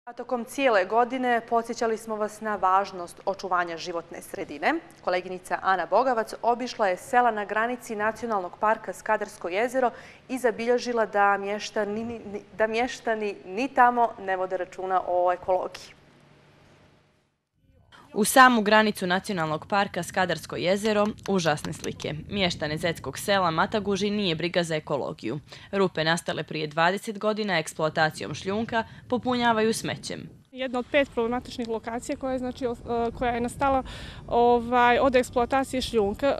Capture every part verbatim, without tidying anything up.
A tokom cijele godine podsjećali smo vas na važnost očuvanja životne sredine. Koleginica Ana Bogavac obišla je sela na granici Nacionalnog parka Skadarsko jezero i zabilježila da mještani, da mještani ni tamo ne vode računa o ekologiji. U samu granicu Nacionalnog parka Skadarsko jezero užasne slike. Mještane zetskog sela Mataguži nije briga za ekologiju. Rupe nastale prije dvadeset godina eksploatacijom šljunka popunjavaju smećem. Jedna od pet problematičnih lokacija koja je, znači, koja je nastala ovaj, od eksploatacije šljunka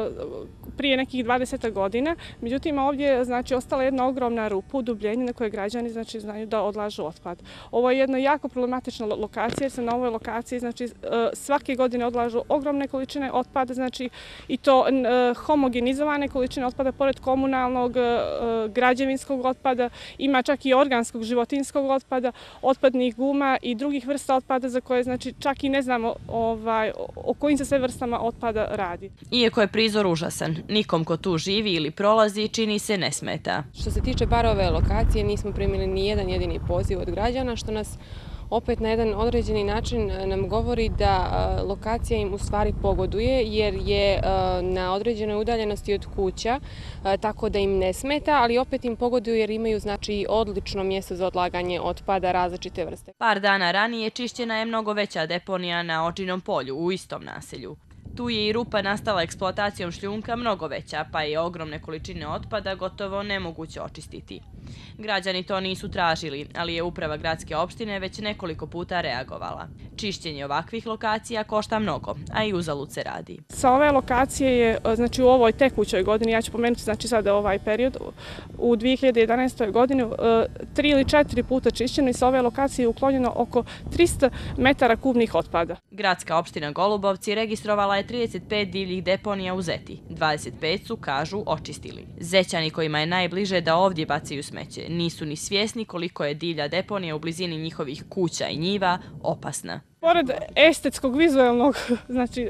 prije nekih dvadeset godina. Međutim, ovdje je znači, ostala jedna ogromna rupa, udubljenje na koje građani znači, znaju da odlažu otpad. Ovo je jedna jako problematična lokacija jer se na ovoj lokaciji znači, svake godine odlažu ogromne količine otpada znači, i to homogenizovane količine otpada pored komunalnog, građevinskog otpada, ima čak i organskog, životinjskog otpada, otpadnih guma i drugih vrsta otpada za koje znači, čak i ne znamo ovaj, o kojim se sve vrstama otpada radi. Iako je prizor užasan, nikom ko tu živi ili prolazi čini se ne smeta. Što se tiče bar ove lokacije, nismo primili ni jedan jedini poziv od građana, što nas opet na jedan određeni način nam govori da lokacija im u stvari pogoduje jer je na određenoj udaljenosti od kuća, tako da im ne smeta, ali opet im pogoduju jer imaju znači odlično mjesto za odlaganje otpada različite vrste. Par dana ranije čišćena je mnogo veća deponija na Odžinom polju u istom naselju. Tu je i rupa nastala eksploatacijom šljunka mnogo veća, pa je ogromne količine otpada gotovo nemoguće očistiti. Građani to nisu tražili, ali je uprava gradske opštine već nekoliko puta reagovala. Čišćenje ovakvih lokacija košta mnogo, a i uzalud se radi. Sa ove lokacije je, znači u ovoj tekućoj godini, ja ću pomenuti znači sada ovaj period, u dvije hiljade jedanaestoj godini tri ili četiri puta čišćeno i sa ove lokacije je uklonjeno oko trista metara kubnih otpada. Gradska opština Golubovci registrovala je trideset pet divljih deponija u Zeti. dvadeset pet su, kažu, očistili. Zećani kojima je najbliže da ovdje bacaju smeće nisu ni svjesni koliko je divlja deponija u blizini njihovih kuća i njiva opasna. Pored estetskog, vizualnog, znači,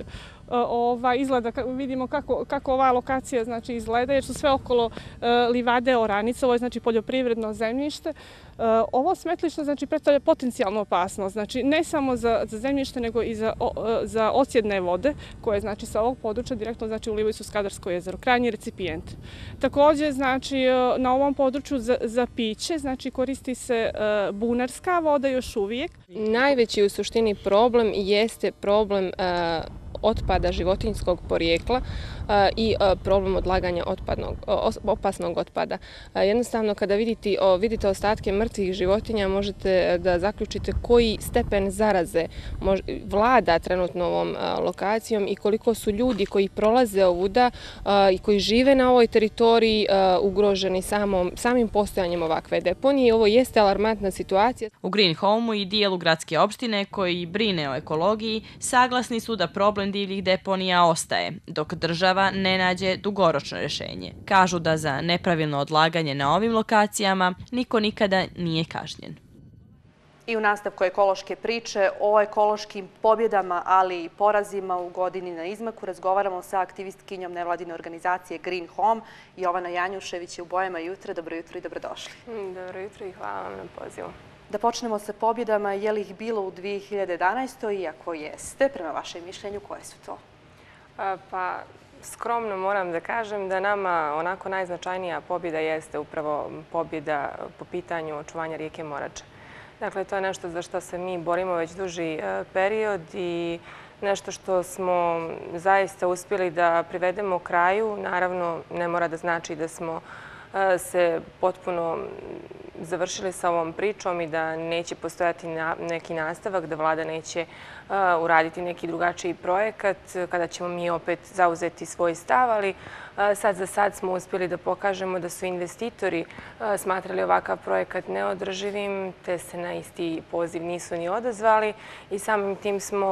ova izgleda, vidimo kako, kako ova lokacija znači, izgleda, jer su sve okolo livade, oranice, ovo je znači, poljoprivredno zemljište. Ovo smetlište znači, predstavlja potencijalnu opasnost, znači, ne samo za, za zemljište, nego i za, za osjedne vode, koje znači, sa ovog područja direktno znači, ulivaju su Skadarsko jezero, krajnji recipijent. Također, znači, na ovom području za, za piće znači, koristi se bunarska voda još uvijek. Najveći u suštini problem jeste problem otpada životinjskog porijekla i problem odlaganja otpadnog, opasnog otpada. Jednostavno, kada vidite, vidite ostatke mrtvih životinja, možete da zaključite koji stepen zaraze vlada trenutno ovom lokacijom i koliko su ljudi koji prolaze ovuda i koji žive na ovoj teritoriji ugroženi samom, samim postojanjem ovakve deponije. Ovo jeste alarmantna situacija. U Green Home-u i dijelu gradske opštine koji brine o ekologiji saglasni su da problem divljih deponija ostaje, dok država ne nađe dugoročno rješenje. Kažu da za nepravilno odlaganje na ovim lokacijama niko nikada nije kažnjen. I u nastavku ekološke priče o ekološkim pobjedama, ali i porazima u godini na izmaku razgovaramo sa aktivistkinjom nevladine organizacije Green Home. Jovana Janjušević je u Bojama jutra. Dobro jutro i dobrodošli. Dobro jutro i hvala vam na pozivu. Da počnemo sa pobjedama, je li ih bilo u dvije hiljade jedanaestoj i ako jeste, prema vašem mišljenju, koje su to? Pa, skromno moram da kažem da nama onako najznačajnija pobjeda jeste upravo pobjeda po pitanju očuvanja rijeke Morače. Dakle, to je nešto za što se mi borimo već duži period i nešto što smo zaista uspjeli da privedemo kraju. Naravno, ne mora da znači da smo se potpuno završili sa ovom pričom i da neće postojati neki nastavak, da vlada neće uraditi neki drugačiji projekat kada ćemo mi opet zauzeti svoj stav, ali sad za sad smo uspjeli da pokažemo da su investitori smatrali ovakav projekat neodrživim, te se na isti poziv nisu ni odazvali i samim tim smo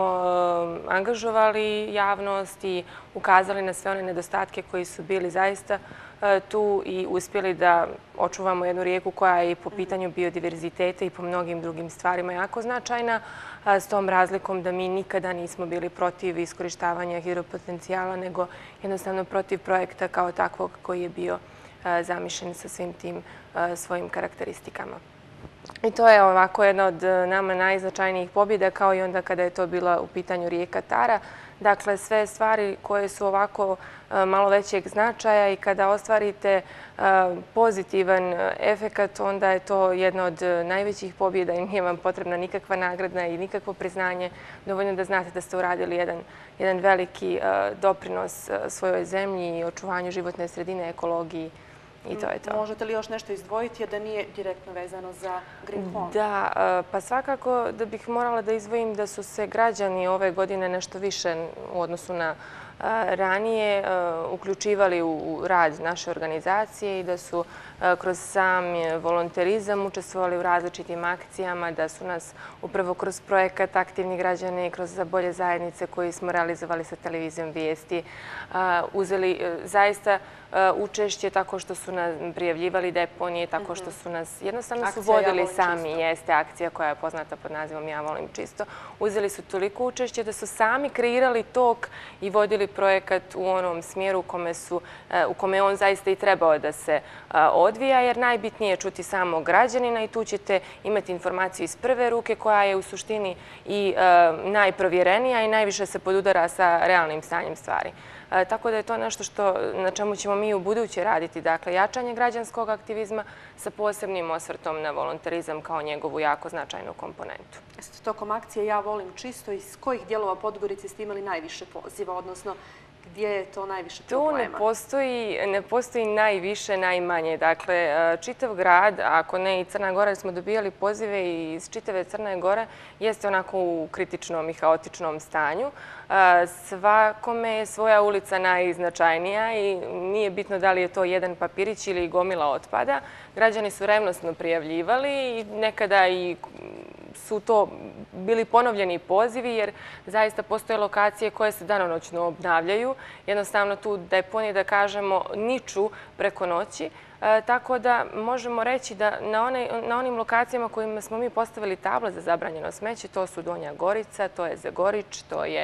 angažovali javnost i ukazali na sve one nedostatke koji su bili zaista tu i uspjeli da očuvamo jednu rijeku koja je po pitanju biodiverziteta i po mnogim drugim stvarima jako značajna, s tom razlikom da mi nikada nismo bili protiv iskorištavanja hidropotencijala, nego jednostavno protiv projekta kao takvog koji je bio zamišljen sa svim tim svojim karakteristikama. I to je ovako jedna od nama najznačajnijih pobjeda, kao i onda kada je to bila u pitanju rijeka Tara. Dakle, sve stvari koje su ovako malo većeg značaja i kada ostvarite pozitivan efekat, onda je to jedna od najvećih pobjeda i nije vam potrebna nikakva nagrada i nikakvo priznanje. Dovoljno da znate da ste uradili jedan, jedan veliki doprinos svojoj zemlji i očuvanju životne sredine, ekologiji. I to je to. Možete li još nešto izdvojiti, a da nije direktno vezano za Green Home? Da, pa svakako da bih morala da izdvojim da su se građani ove godine nešto više u odnosu na ranije uključivali u rad naše organizacije i da su kroz sam volonterizam učestvovali u različitim akcijama, da su nas upravo kroz projekat Aktivni građani i kroz Za bolje zajednice koji smo realizovali sa televizijom Vijesti uzeli zaista učešće tako što su nas prijavljivali deponije, tako što su nas jednostavno su vodili sami. Jeste akcija koja je poznata pod nazivom Ja volim čisto. Uzeli su toliko učešće da su sami kreirali tok i vodili projekat u onom smjeru u kome on zaista i trebao da se odvija, jer najbitnije je čuti samog građanina i tu ćete imati informaciju iz prve ruke koja je u suštini i najprovjerenija i najviše se podudara sa realnim stanjem stvari. Tako da je to nešto na čemu ćemo mi u buduće raditi. Dakle, jačanje građanskog aktivizma sa posebnim osvrtom na volonterizam kao njegovu jako značajnu komponentu. Tokom akcije Ja volim čisto, iz kojih dijelova Podgorice ste imali najviše poziva, odnosno gdje je to najviše problema? Tu ne postoji najviše, najmanje. Dakle, čitav grad, ako ne i Crna Gora, smo dobijali pozive iz čitave Crne Gore, jeste onako u kritičnom i haotičnom stanju. Svakome je svoja ulica najznačajnija i nije bitno da li je to jedan papirić ili gomila otpada. Građani su revnosno prijavljivali i nekada i su to bili ponovljeni pozivi jer zaista postoje lokacije koje se danonoćno obnavljaju. Jednostavno tu deponije, da kažemo, niču preko noći. Tako da možemo reći da na onim lokacijama kojima smo mi postavili table za zabranjeno smeće, to su Donja Gorica, to je Zagorič, to je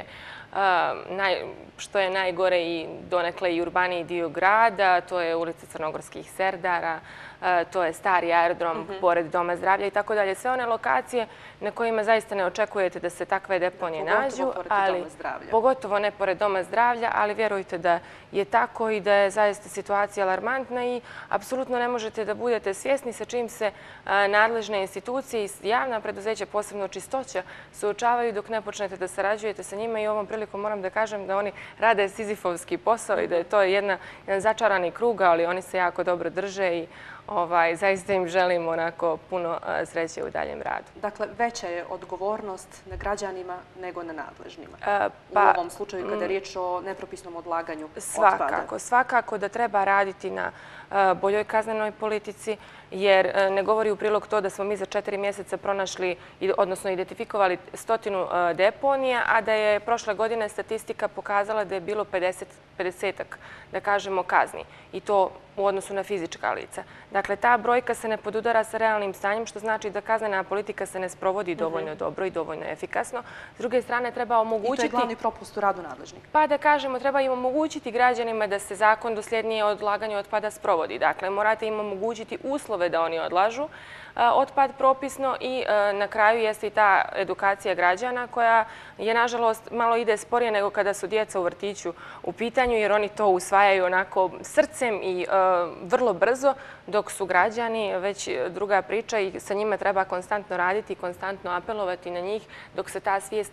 što je najgore i donekle i urbaniji dio grada, to je ulica Crnogorskih Serdara, to je stari aerodrom pored Doma zdravlja i tako dalje. Sve one lokacije na kojima zaista ne očekujete da se takve deponije nađu, pogotovo ne pored Doma zdravlja, ali vjerujte da je tako i da je zaista situacija alarmantna i apsolutno ne možete da budete svjesni sa čim se nadležne institucije i javna preduzeća, posebno čistoća, suočavaju dok ne počnete da sarađujete sa njima i ovom prilikom moram da kažem da oni rade sizifovski posao i da je to jedan začarani krug, ali oni se jako dobro drže i zaista im želim onako puno sreće u daljem radu. Dakle, veća je odgovornost na građanima nego na nadležnima u ovom slučaju kada je riječ o nepropisnom odlaganju otpada. Svakako, svakako da treba raditi na boljoj kaznenoj politici, jer ne govori u prilog to da smo mi za četiri mjeseca pronašli, odnosno identifikovali stotinu deponija, a da je prošle godine statistika pokazala da je bilo pedesetak, da kažemo, kazni. I to u odnosu na fizička lica. Dakle, ta brojka se ne podudara sa realnim stanjem, što znači da kaznena politika se ne sprovodi dovoljno dobro i dovoljno efikasno. S druge strane, treba omogućiti... I to je glavni propust u radu nadležnih. Pa da kažemo, treba im omogućiti građanima da se zakon dosljednije odlaganje otpada sprovodi. Dakle, morate im omogućiti uslove da oni odlažu otpad propisno i na kraju jeste i ta edukacija građana koja je, nažalost, malo ide sporije nego kada su djeca u vrtiću u pitanju, jer oni to usvajaju onako srcem i vrlo brzo, dok su građani već druga priča i sa njima treba konstantno raditi i konstantno apelovati na njih dok se ta svijest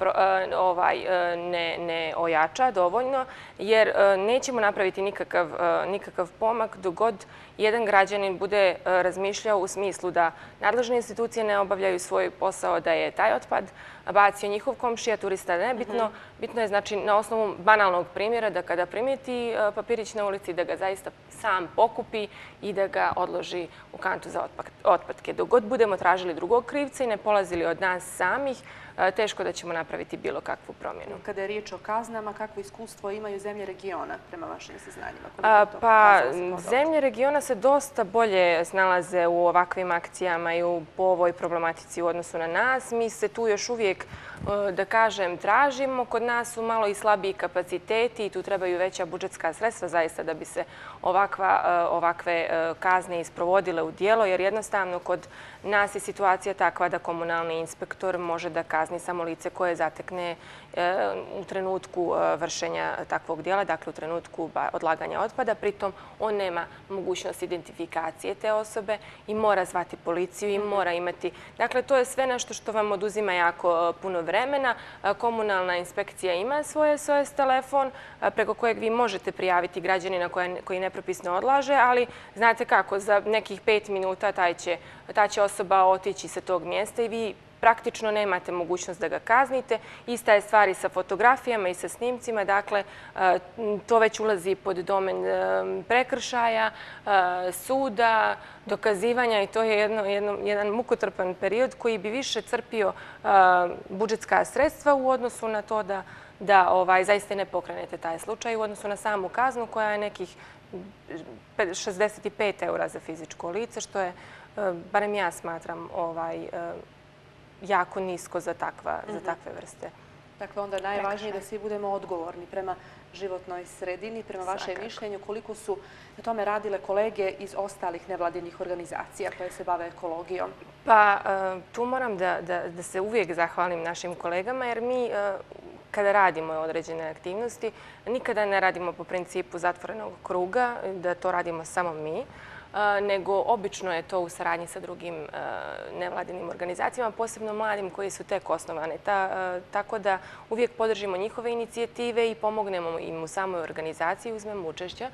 ne ojača dovoljno, jer nećemo napraviti nikakav pomak dok god jedan građanin bude razmišljao u smislu da nadležne institucije ne obavljaju svoj posao, da je taj otpad bacio njihov komšija, turista nebitno. Bitno je, znači, na osnovu banalnog primjera da kada primijeti papirić na ulici, da ga zaista sam pokupi i da ga odloži u kantu za otpadke. Dok god budemo tražili drugog krivca i ne polazili od nas samih, teško da ćemo napraviti bilo kakvu promjenu. Kada je riječ o kaznama, kakvo iskustvo imaju zemlje regiona prema vašim saznanjima? Pa, zemlje regiona se dosta bolje snalaze u ovakvim akcijama i po ovoj problematici u odnosu na nas. Mi se tu još uvijek, da kažem, tražimo. Kod nas su malo i slabiji kapaciteti i tu trebaju veća budžetska sredstva zaista da bi se ovakve kazne isprovodile u djelo, jer jednostavno kod nas je situacija takva da komunalni inspektor može da kazni samo lice koje zatekne u trenutku vršenja takvog djela, dakle u trenutku odlaganja otpada. Pritom on nema mogućnost identifikacije te osobe i mora zvati policiju i mora imati... Dakle, to je sve nešto što vam oduzima jako puno vremena. Komunalna inspekcija ima svoj S O S telefon preko kojeg vi možete prijaviti građanina koji nepropisno odlaže, ali znate kako, za nekih pet minuta ta će osoba otići sa tog mjesta i vi praktično nemate mogućnost da ga kaznite. Ista je stvar i sa fotografijama i sa snimcima. Dakle, to već ulazi pod domen prekršaja, suda, dokazivanja i to je jedan mukotrpan period koji bi više crpio budžetska sredstva u odnosu na to da zaista ne pokrenete taj slučaj, u odnosu na samu kaznu koja je nekih šezdeset pet eura za fizičko lice, što je, barem ja smatram, jako nisko za takve vrste. Dakle, onda najvažnije je da svi budemo odgovorni prema životnoj sredini, prema vašem mišljenju. Koliko su na tome radile kolege iz ostalih nevladinih organizacija koje se bave ekologijom? Pa, tu moram da se uvijek zahvalim našim kolegama, jer mi kada radimo određene aktivnosti, nikada ne radimo po principu zatvorenog kruga, da to radimo samo mi, nego obično je to u saradnji sa drugim nevladinim organizacijama, posebno mladim koji su tek osnovane. Tako da uvijek podržimo njihove inicijative i pomognemo im u samoj organizaciji, uzmemo učešća.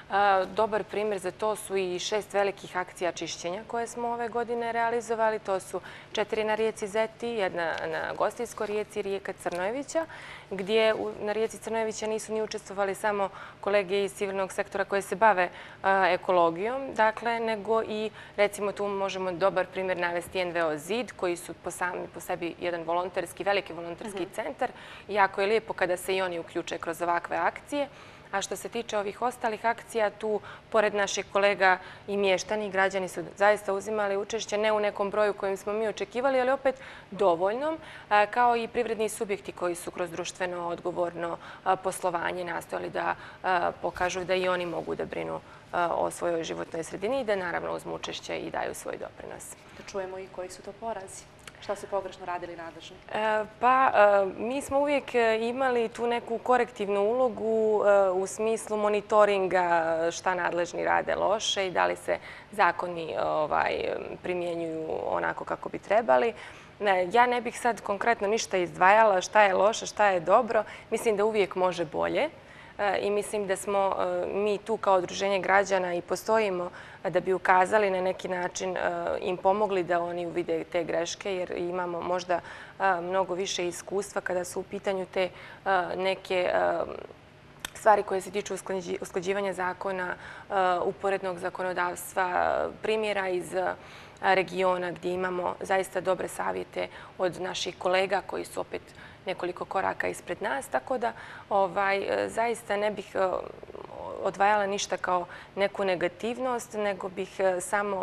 Dobar primjer za to su i šest velikih akcija čišćenja koje smo ove godine realizovali. To su četiri na rijeci Zeti, jedna na Gostinskoj rijeci, rijeka Crnojevića, gdje na rijeci Crnojevića nisu ni učestvovali samo kolege iz civilnog sektora koje se bave ekologijom, dakle, nego i, recimo, tu možemo dobar primjer navesti N V O Zid, koji su sami po sebi jedan volonterski, veliki volonterski centar. Jako je lijepo kada se i oni uključe kroz ovakve akcije. A što se tiče ovih ostalih akcija, tu, pored naših kolega i mještani, građani su zaista uzimali učešće, ne u nekom broju kojim smo mi očekivali, ali opet dovoljnom, kao i privredni subjekti koji su kroz društveno odgovorno poslovanje nastojali da pokažu da i oni mogu da brinu o svojoj životnoj sredini i da naravno uzmu učešće i daju svoj doprinos. Da čujemo i koji su to porazi. Šta su pogrešno radili nadležni? Pa, mi smo uvijek imali tu neku korektivnu ulogu u smislu monitoringa šta nadležni rade loše i da li se zakoni primjenjuju onako kako bi trebali. Ja ne bih sad konkretno ništa izdvajala šta je loše, šta je dobro. Mislim da uvijek može bolje. I mislim da smo mi tu kao udruženje građana i postojimo da bi ukazali na neki način, im pomogli da oni uvide te greške, jer imamo možda mnogo više iskustva kada su u pitanju te neke stvari koje se tiču usklađivanja zakona, uporednog zakonodavstva, primjera iz regiona gdje imamo zaista dobre savjete od naših kolega koji su opet nekoliko koraka ispred nas, tako da zaista ne bih odvajala ništa kao neku negativnost, nego bih samo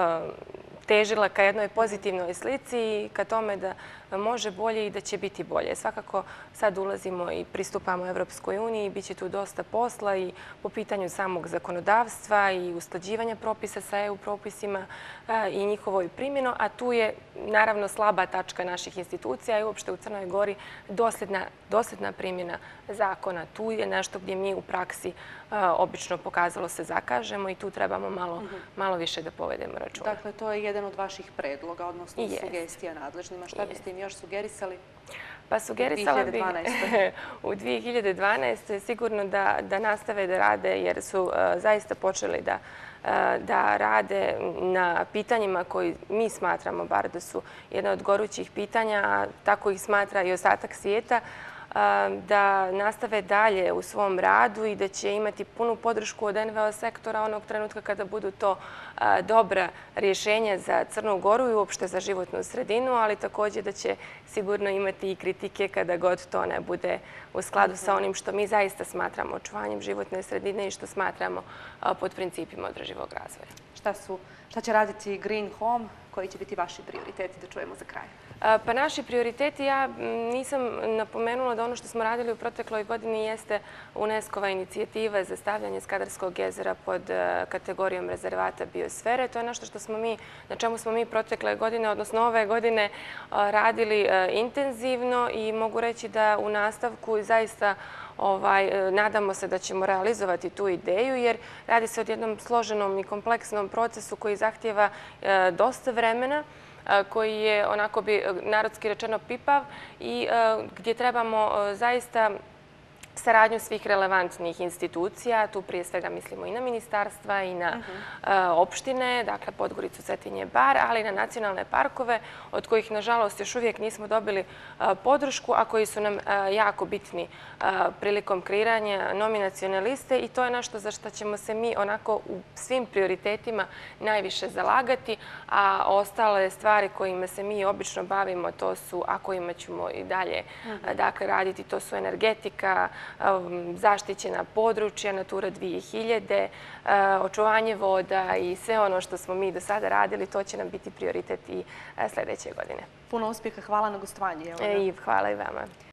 težila ka jednoj pozitivnoj slici i ka tome da može bolje i da će biti bolje. Svakako sad ulazimo i pristupamo Evropskoj uniji i bit će tu dosta posla i po pitanju samog zakonodavstva i usklađivanja propisa sa E U propisima i njihovoj primjenu, a tu je naravno slaba tačka naših institucija i uopšte u Crnoj Gori dosljedna primjena zakona. Tu je nešto gdje mi u praksi obično pokazalo se zakažemo i tu trebamo malo više da povedemo računa. Dakle, to je jedan od vaših predloga, odnosno sugestija nadležnima. Šta biste im još sugerisali? Pa sugerisala bih u dvije hiljade dvanaestoj sigurno da nastave da rade jer su zaista počeli da rade na pitanjima koji mi smatramo bar da su jedna od gorućih pitanja, a tako ih smatra i ostatak svijeta, da nastave dalje u svom radu i da će imati punu podršku od N V O sektora onog trenutka kada budu to dobra rješenja za Crnu Goru i uopšte za životnu sredinu, ali također da će sigurno imati i kritike kada god to ne bude u skladu sa onim što mi zaista smatramo očuvanjem životne sredine i što smatramo pod principima održivog razvoja. Šta će raditi Green Home? Koji će biti vaši prioriteti? Da čujemo za kraj. Pa naši prioriteti, ja nisam napomenula da ono što smo radili u protekloj godini jeste UNESCO-va inicijativa za stavljanje Skadarskog jezera pod kategorijom rezervata biosfere. To je nešto što smo mi, na čemu smo mi protekle godine, odnosno ove godine, radili intenzivno i mogu reći da u nastavku zaista nadamo se da ćemo realizovati tu ideju, jer radi se o jednom složenom i kompleksnom procesu koji zahtijeva dosta vremena, koji je, onako bi narodski rečeno, pipav i gdje trebamo zaista saradnju svih relevantnih institucija. Tu prije svega mislimo i na ministarstva i na opštine, dakle Podgoricu, Cetinje, Bar, ali i na nacionalne parkove, od kojih, nažalost, još uvijek nismo dobili podršku, a koji su nam jako bitni prilikom kreiranja nominacione liste i to je nešto za što ćemo se mi onako u svim prioritetima najviše zalagati, a ostale stvari kojima se mi obično bavimo, to su, a kojima ćemo i dalje raditi, to su energetika, zaštićena područja, Natura dvije hiljade, očuvanje voda i sve ono što smo mi do sada radili, to će nam biti prioritet i sljedeće godine. Puno uspjeha, hvala na gostovanju. I hvala i vama.